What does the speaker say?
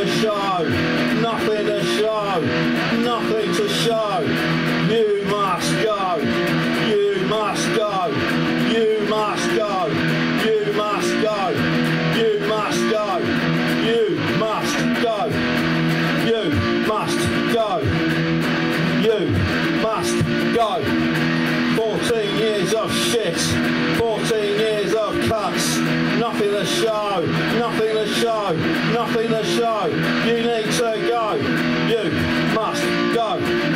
to show, nothing to show, nothing to show. You must go, you must go, you must go, you must go, you must go, you must go, you must go, you must go. 14 years of shit, 14 years of cuts, nothing to show, nothing to show, nothing to show. You need to go, you must go.